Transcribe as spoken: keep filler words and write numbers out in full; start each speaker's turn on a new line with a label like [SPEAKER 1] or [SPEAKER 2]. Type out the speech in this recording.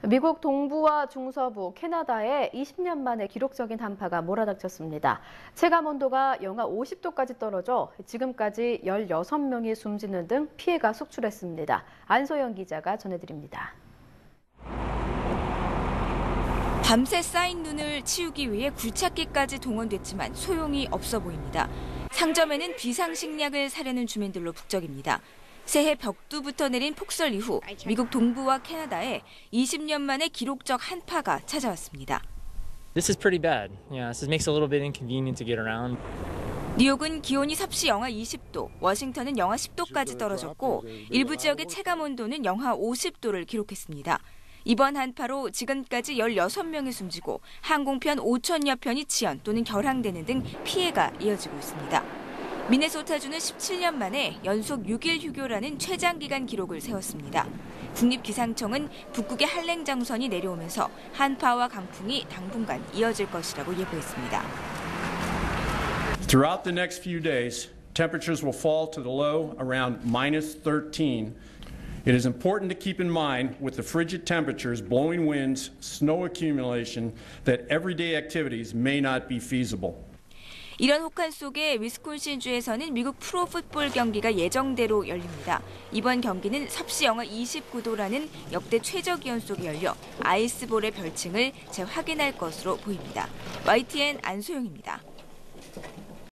[SPEAKER 1] 미국 동부와 중서부, 캐나다에 이십 년 만에 기록적인 한파가 몰아닥쳤습니다. 체감 온도가 영하 오십 도까지 떨어져 지금까지 열여섯 명이 숨지는 등 피해가 속출했습니다. 안소영 기자가 전해드립니다.
[SPEAKER 2] 밤새 쌓인 눈을 치우기 위해 굴착기까지 동원됐지만 소용이 없어 보입니다. 상점에는 비상식량을 사려는 주민들로 북적입니다. 새해 벽두부터 내린 폭설 이후 미국 동부와 캐나다에 이십 년 만에 기록적 한파가 찾아왔습니다.
[SPEAKER 3] This is pretty bad. Yeah, this makes it a little bit inconvenient to get around.
[SPEAKER 2] 뉴욕은 기온이 섭씨 영하 이십 도, 워싱턴은 영하 십 도까지 떨어졌고 일부 지역의 체감 온도는 영하 오십 도를 기록했습니다. 이번 한파로 지금까지 열여섯 명이 숨지고 항공편 오천여 편이 지연 또는 결항되는 등 피해가 이어지고 있습니다. 미네소타주는 십칠 년 만에 연속 육 일 휴교라는 최장기간 기록을 세웠습니다. 국립기상청은 북극의 한랭장선이 내려오면서 한파와 강풍이 당분간 이어질 것이라고 예보했습니다.
[SPEAKER 4] Throughout the next few days, temperatures will fall to the low around minus thirteen. It is important to keep in mind with the frigid temperatures, blowing winds, snow accumulation, that everyday activities may not be feasible.
[SPEAKER 2] 이런 혹한 속에 위스콘신주에서는 미국 프로풋볼 경기가 예정대로 열립니다. 이번 경기는 섭씨 영하 이십구 도라는 역대 최저 기온 속에 열려 아이스볼의 별칭을 재확인할 것으로 보입니다. 와이티엔 안소영입니다.